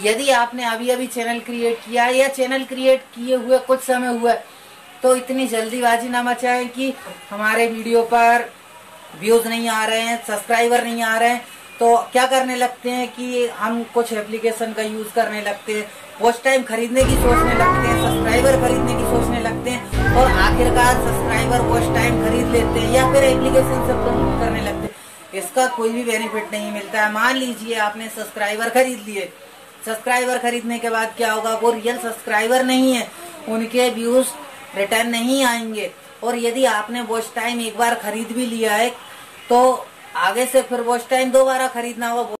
यदि आपने अभी अभी चैनल क्रिएट किया है या चैनल क्रिएट किए हुए कुछ समय हुआ है, तो इतनी जल्दीबाजी ना मचाएं कि हमारे वीडियो पर व्यूज नहीं आ रहे हैं, सब्सक्राइबर नहीं आ रहे हैं, तो क्या करने लगते हैं कि हम कुछ एप्लीकेशन का यूज करने लगते हैं, वॉच टाइम खरीदने की सोचने लगते हैं, सब्सक्राइबर खरीदने की सोचने लगते हैं और आखिरकार सब्सक्राइबर वॉच टाइम खरीद लेते हैं या फिर एप्लीकेशन से प्रमोट करने लगते हैं। इसका कोई भी बेनिफिट नहीं मिलता है। मान लीजिए आपने सब्सक्राइबर खरीद लिए, सब्सक्राइबर खरीदने के बाद क्या होगा, वो रियल सब्सक्राइबर नहीं है, उनके व्यूज रिटर्न नहीं आएंगे। और यदि आपने वॉच टाइम एक बार खरीद भी लिया है तो आगे से फिर वॉच टाइम दोबारा खरीदना होगा।